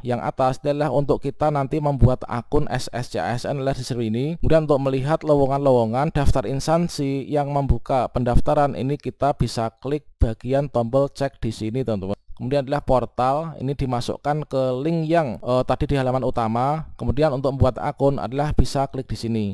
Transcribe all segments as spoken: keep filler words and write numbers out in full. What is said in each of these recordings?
yang atas adalah untuk kita nanti membuat akun S S C A S N di server ini. Kemudian untuk melihat lowongan-lowongan daftar instansi yang membuka pendaftaran ini, kita bisa klik bagian tombol cek di sini teman-teman. Kemudian adalah portal, ini dimasukkan ke link yang uh, tadi di halaman utama. Kemudian untuk membuat akun adalah bisa klik di sini.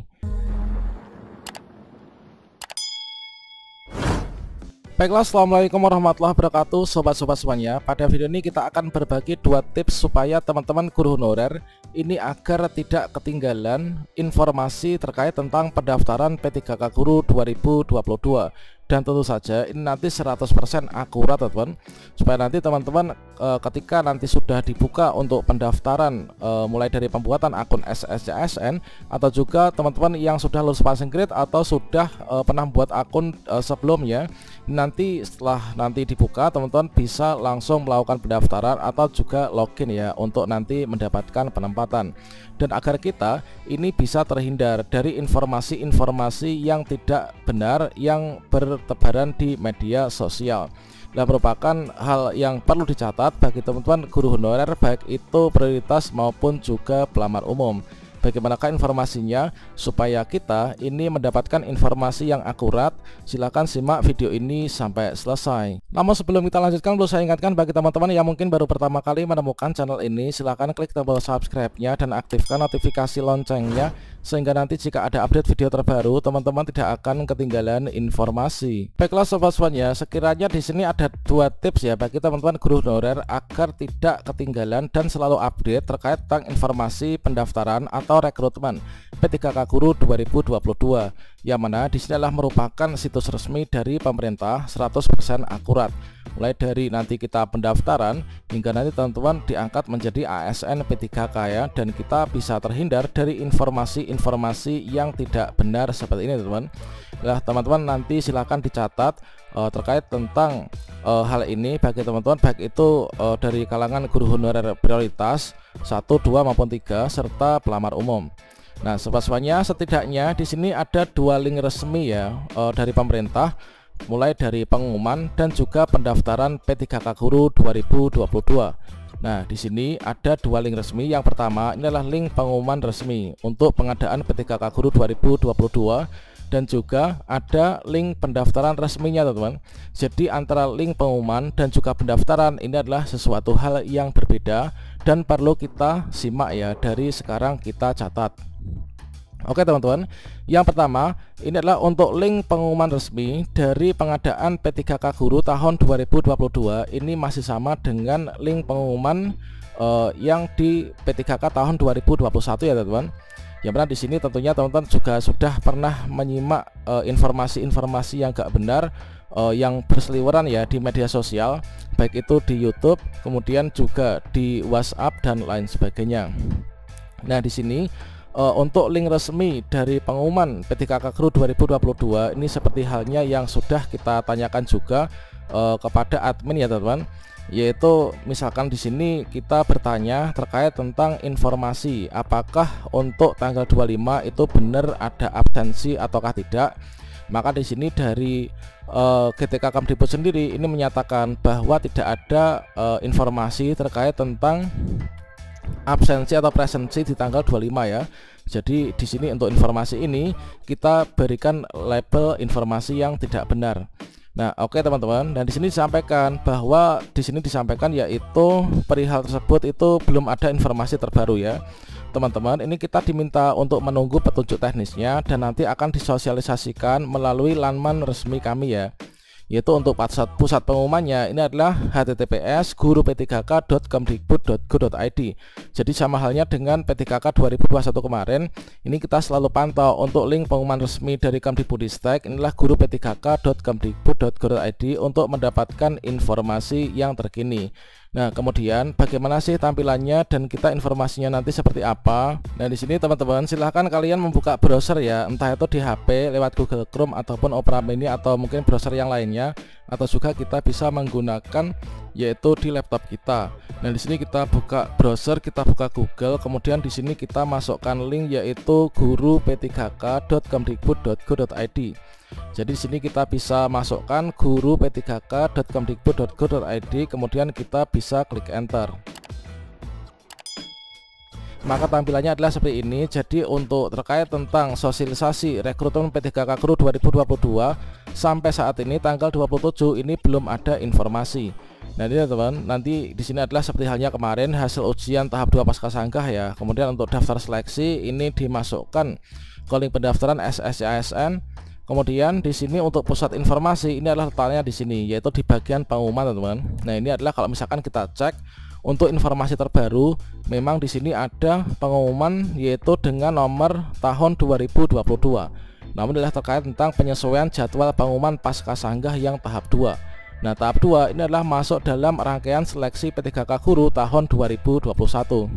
Baiklah, assalamualaikum warahmatullahi wabarakatuh sobat-sobat semuanya. Pada video ini kita akan berbagi dua tips supaya teman-teman guru honorer ini agar tidak ketinggalan informasi terkait tentang pendaftaran P tiga K Guru dua ribu dua puluh dua. Dan tentu saja ini nanti seratus persen akurat teman-teman, supaya nanti teman-teman e, ketika nanti sudah dibuka untuk pendaftaran e, mulai dari pembuatan akun S S C A S N, atau juga teman-teman yang sudah lulus passing grade atau sudah e, pernah buat akun e, sebelumnya, nanti setelah nanti dibuka teman-teman bisa langsung melakukan pendaftaran atau juga login ya untuk nanti mendapatkan penempatan. Dan agar kita ini bisa terhindar dari informasi-informasi yang tidak benar yang bertebaran di media sosial, dan merupakan hal yang perlu dicatat bagi teman-teman guru honorer baik itu prioritas maupun juga pelamar umum. Bagaimanakah informasinya supaya kita ini mendapatkan informasi yang akurat? Silahkan simak video ini sampai selesai. Namun sebelum kita lanjutkan, perlu saya ingatkan bagi teman-teman yang mungkin baru pertama kali menemukan channel ini, silahkan klik tombol subscribe-nya dan aktifkan notifikasi loncengnya, sehingga nanti jika ada update video terbaru teman-teman tidak akan ketinggalan informasi. Baiklah sobat semuanya, sekiranya di sini ada dua tips ya bagi teman-teman guru honorer agar tidak ketinggalan dan selalu update terkait tentang informasi pendaftaran atau rekrutmen P tiga K Guru dua ribu dua puluh dua, yang mana di sini adalah merupakan situs resmi dari pemerintah seratus persen akurat. Mulai dari nanti kita pendaftaran hingga nanti teman-teman diangkat menjadi A S N P tiga K ya, dan kita bisa terhindar dari informasi-informasi yang tidak benar seperti ini teman-teman. Nah teman-teman nanti silahkan dicatat uh, terkait tentang uh, hal ini bagi teman-teman baik itu uh, dari kalangan guru honorer prioritas satu, dua maupun tiga serta pelamar umum. Nah sobat semuanya, setidaknya di sini ada dua link resmi ya uh, dari pemerintah, mulai dari pengumuman dan juga pendaftaran P tiga K Guru dua ribu dua puluh dua. Nah, di sini ada dua link resmi. Yang pertama ini adalah link pengumuman resmi untuk pengadaan P tiga K Guru dua ribu dua puluh dua, dan juga ada link pendaftaran resminya teman-teman. Jadi antara link pengumuman dan juga pendaftaran ini adalah sesuatu hal yang berbeda dan perlu kita simak ya, dari sekarang kita catat. Oke teman-teman, yang pertama ini adalah untuk link pengumuman resmi dari pengadaan P tiga K Guru tahun dua ribu dua puluh dua. Ini masih sama dengan link pengumuman uh, yang di P tiga K tahun dua ribu dua puluh satu ya teman-teman. Yang mana di sini tentunya teman-teman juga sudah pernah menyimak informasi-informasi uh, yang gak benar uh, yang berseliweran ya di media sosial, baik itu di YouTube, kemudian juga di WhatsApp dan lain sebagainya. Nah di sini Uh, untuk link resmi dari pengumuman P tiga K Guru dua ribu dua puluh dua ini seperti halnya yang sudah kita tanyakan juga uh, kepada admin ya teman-teman, yaitu misalkan di sini kita bertanya terkait tentang informasi apakah untuk tanggal dua puluh lima itu benar ada absensi ataukah tidak. Maka di sini dari uh, G T K Kemdikbud sendiri ini menyatakan bahwa tidak ada uh, informasi terkait tentang absensi atau presensi di tanggal dua puluh lima ya. Jadi di sini untuk informasi ini kita berikan label informasi yang tidak benar. Nah, oke okay, teman-teman, dan di sini disampaikan bahwa di sini disampaikan yaitu perihal tersebut itu belum ada informasi terbaru ya. Teman-teman, ini kita diminta untuk menunggu petunjuk teknisnya dan nanti akan disosialisasikan melalui laman resmi kami ya. Yaitu untuk pusat, pusat pengumumannya ini adalah h t t p s guru p tiga k dot kemdikbud dot go dot i d. Jadi sama halnya dengan P tiga K dua ribu dua puluh satu kemarin, ini kita selalu pantau untuk link pengumuman resmi dari Kemdikbudristek, inilah guru p tiga k dot kemdikbud dot go dot i d untuk mendapatkan informasi yang terkini. Nah, kemudian bagaimana sih tampilannya dan kita informasinya nanti seperti apa? Nah, di sini teman-teman silahkan kalian membuka browser ya, entah itu di H P lewat Google Chrome ataupun Opera Mini atau mungkin browser yang lainnya, atau juga kita bisa menggunakan yaitu di laptop kita. Nah, di sini kita buka browser, kita buka Google, kemudian di sini kita masukkan link yaitu guru p tiga k dot kemdikbud dot go dot i d. Jadi di sini kita bisa masukkan guru p tiga k dot kemdikbud dot go dot i d, kemudian kita bisa klik enter. maka tampilannya adalah seperti ini. Jadi untuk terkait tentang sosialisasi rekrutmen P tiga K Guru dua ribu dua puluh dua sampai saat ini tanggal dua puluh tujuh ini belum ada informasi. Nah ini teman-teman, nanti di sini adalah seperti halnya kemarin hasil ujian tahap dua Paskasangkah ya. Kemudian untuk daftar seleksi ini dimasukkan ke link pendaftaran S S C A S N. Kemudian di sini untuk pusat informasi ini adalah letaknya di sini, yaitu di bagian pengumuman teman-teman. Nah ini adalah kalau misalkan kita cek untuk informasi terbaru, memang di sini ada pengumuman yaitu dengan nomor tahun dua ribu dua puluh dua. Namun adalah terkait tentang penyesuaian jadwal pengumuman Paskasangkah yang tahap dua. Nah tahap dua ini adalah masuk dalam rangkaian seleksi P tiga K Guru tahun dua ribu dua puluh satu.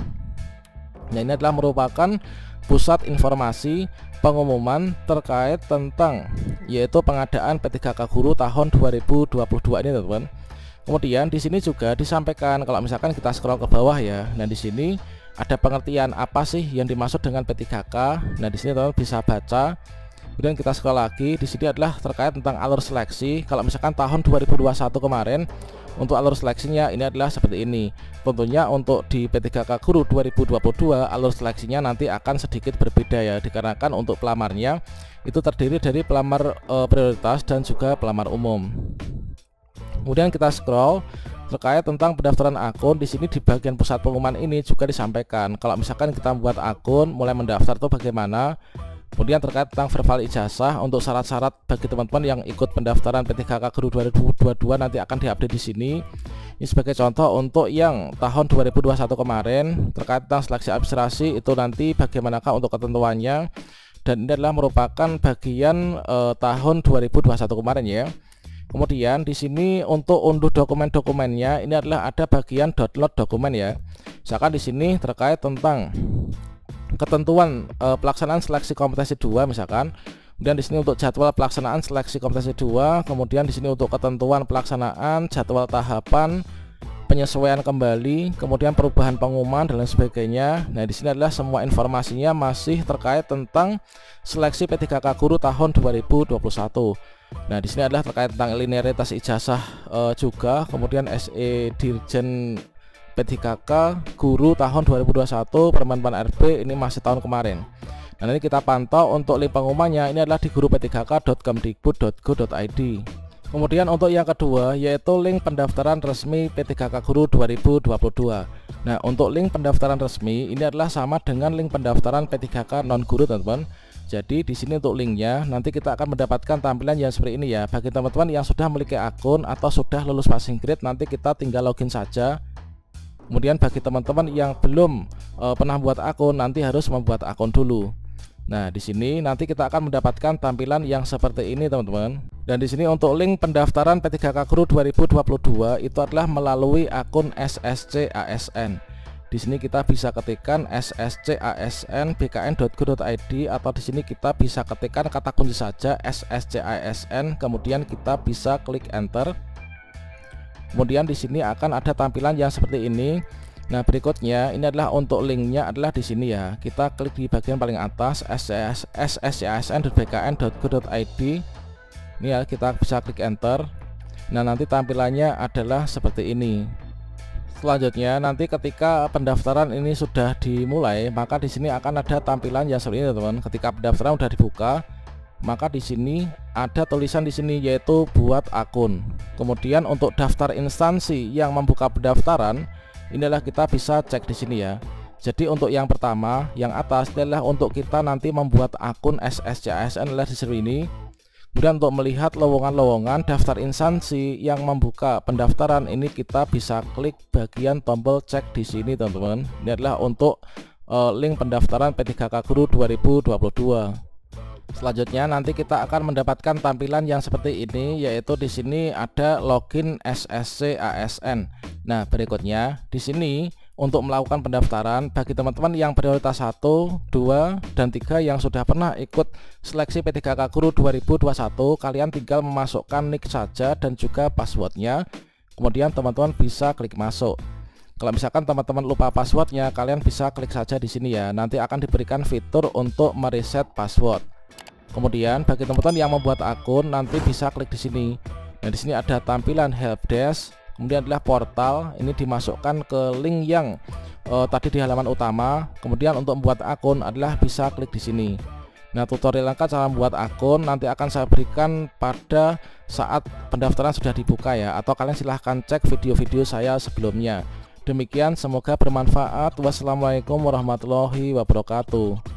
Nah ini adalah merupakan pusat informasi pengumuman terkait tentang yaitu pengadaan P tiga K Guru tahun dua ribu dua puluh dua ini teman-teman. Kemudian di sini juga disampaikan kalau misalkan kita scroll ke bawah ya. Nah di sini ada pengertian apa sih yang dimaksud dengan P tiga K. Nah di sini teman-teman bisa baca. Kemudian kita scroll lagi, di sini adalah terkait tentang alur seleksi. Kalau misalkan tahun dua ribu dua puluh satu kemarin untuk alur seleksinya ini adalah seperti ini. Tentunya untuk di P tiga K Guru dua ribu dua puluh dua alur seleksinya nanti akan sedikit berbeda ya, dikarenakan untuk pelamarnya itu terdiri dari pelamar e, prioritas dan juga pelamar umum. Kemudian kita scroll terkait tentang pendaftaran akun. Di sini di bagian pusat pengumuman ini juga disampaikan kalau misalkan kita membuat akun, mulai mendaftar itu bagaimana. Kemudian terkait tentang verbal ijazah untuk syarat-syarat bagi teman-teman yang ikut pendaftaran P tiga K Guru dua ribu dua puluh dua nanti akan diupdate di sini. Ini sebagai contoh untuk yang tahun dua ribu dua puluh satu kemarin terkait tentang seleksi administrasi itu nanti bagaimanakah untuk ketentuannya. Dan ini adalah merupakan bagian eh, tahun dua ribu dua puluh satu kemarin ya. Kemudian di sini untuk unduh dokumen-dokumennya ini adalah ada bagian download dokumen ya. Misalkan di sini terkait tentang ketentuan e, pelaksanaan seleksi kompetensi dua misalkan. Kemudian di sini untuk jadwal pelaksanaan seleksi kompetensi dua, kemudian di sini untuk ketentuan pelaksanaan jadwal tahapan penyesuaian kembali, kemudian perubahan pengumuman dan lain sebagainya. Nah, di sini adalah semua informasinya masih terkait tentang seleksi P tiga K Guru tahun dua ribu dua puluh satu. Nah, di sini adalah terkait tentang linearitas ijazah e, juga, kemudian S E Dirjen P tiga K Guru tahun dua ribu dua puluh satu Permenpan R B ini masih tahun kemarin. Nah, ini kita pantau untuk link pengumumannya ini adalah di guru p tiga k dot kemdikbud dot go dot i d. Kemudian untuk yang kedua yaitu link pendaftaran resmi P tiga K Guru dua ribu dua puluh dua. Nah, untuk link pendaftaran resmi ini adalah sama dengan link pendaftaran P tiga K non guru teman-teman. Jadi di sini untuk linknya nanti kita akan mendapatkan tampilan yang seperti ini ya. Bagi teman-teman yang sudah memiliki akun atau sudah lulus passing grade nanti kita tinggal login saja. Kemudian bagi teman-teman yang belum e, pernah buat akun nanti harus membuat akun dulu. Nah, di sini nanti kita akan mendapatkan tampilan yang seperti ini teman-teman. Dan di sini untuk link pendaftaran P tiga K Guru dua ribu dua puluh dua itu adalah melalui akun S S C A S N. Di sini kita bisa ketikkan S S C A S N b k n dot go dot i d atau di sini kita bisa ketikkan kata kunci saja S S C A S N, kemudian kita bisa klik enter. Kemudian di sini akan ada tampilan yang seperti ini. Nah, berikutnya ini adalah untuk linknya adalah di sini ya. Kita klik di bagian paling atas S S C A S N dot b k n dot go dot i d. Ini ya, kita bisa klik enter. Nah, nanti tampilannya adalah seperti ini. Selanjutnya nanti ketika pendaftaran ini sudah dimulai, maka di sini akan ada tampilan yang seperti ini teman-teman. Ketika pendaftaran sudah dibuka, maka di sini ada tulisan di sini yaitu buat akun. Kemudian untuk daftar instansi yang membuka pendaftaran, inilah kita bisa cek di sini ya. Jadi untuk yang pertama, yang atas adalah untuk kita nanti membuat akun S S C A S N adalah di sini. Kemudian untuk melihat lowongan-lowongan daftar instansi yang membuka pendaftaran ini kita bisa klik bagian tombol cek di sini teman-teman. Ini adalah untuk uh, link pendaftaran P tiga K Guru dua ribu dua puluh dua. Selanjutnya nanti kita akan mendapatkan tampilan yang seperti ini, yaitu di sini ada login S S C A S N. Nah, berikutnya di sini untuk melakukan pendaftaran bagi teman-teman yang prioritas satu, dua, dan tiga yang sudah pernah ikut seleksi P tiga K Guru dua ribu dua puluh satu, kalian tinggal memasukkan nick saja dan juga passwordnya. Kemudian teman-teman bisa klik masuk. Kalau misalkan teman-teman lupa passwordnya, kalian bisa klik saja di sini ya. Nanti akan diberikan fitur untuk mereset password. Kemudian bagi teman-teman yang membuat akun nanti bisa klik di sini. Nah, di sini ada tampilan helpdesk. kemudian adalah portal, ini dimasukkan ke link yang uh, tadi di halaman utama. Kemudian untuk membuat akun adalah bisa klik di sini. Nah, tutorial lengkap cara membuat akun nanti akan saya berikan pada saat pendaftaran sudah dibuka ya, atau kalian silahkan cek video-video saya sebelumnya. Demikian, semoga bermanfaat. Wassalamualaikum warahmatullahi wabarakatuh.